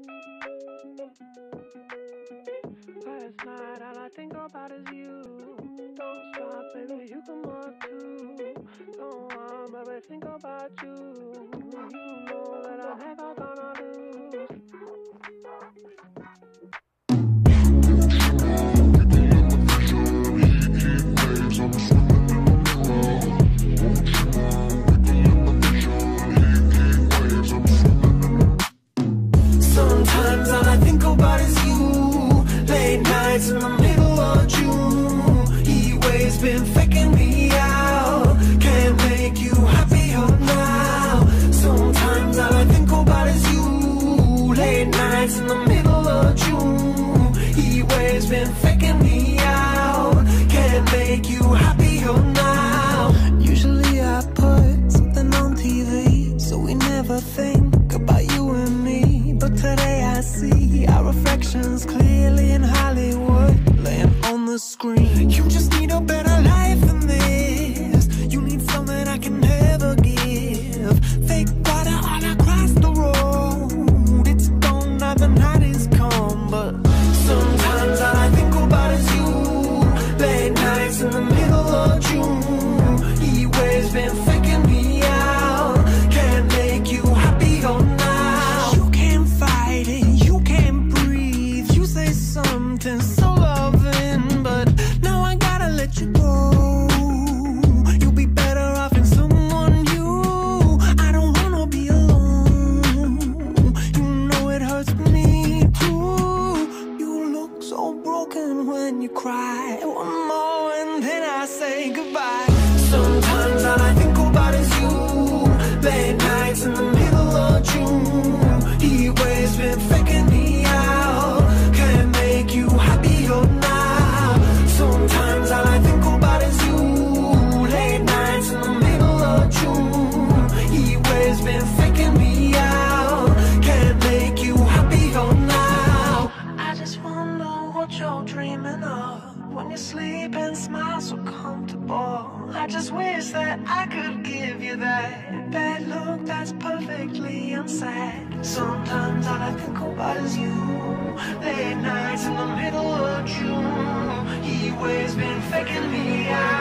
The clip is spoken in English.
Last night all I think about is you. Don't stop, baby, you can walk too. Don't want, baby, think about you. You know that I'm never gonna lose. Sometimes all I think about is you. Late nights in the middle of June. Heat waves been faking me out. Can't make you happier now. Sometimes all I think about is you. Late nights in the middle of June. Heat waves been faking me out. Can't make you happier now. Usually I put something on TV, so we never think about you and me. But today I see our reflections clearly in Hollywood, laying on the screen. You just need a better life than this. You need something I can never give. Fake water all across the road. It's gone now, the night is come. But sometimes all I think about is you. Late nights in the middle of June. Heat waves been faking me out. Can't make you happier now. You can't fight it, you can't breathe. You say something so loving, but now I gotta let you go. You'll be better off in someone new. I don't wanna be alone. You know it hurts me too. You look so broken when you cry. One more and then I say goodbye. Sometimes all I think about is you. Late nights in the middle of June. Heat waves been faking me out. Can't make you happier now. Sometimes all I think about is you. Late nights in the middle of June. Heat waves been faking me out. Can't make you happier now. I just wonder what you're dreaming of when you sleep and smile so comfortable. I just wish that I could give you that look that's perfectly unsaid. Sometimes all I think about is you. Late nights in the middle of June. Heat waves been faking me out.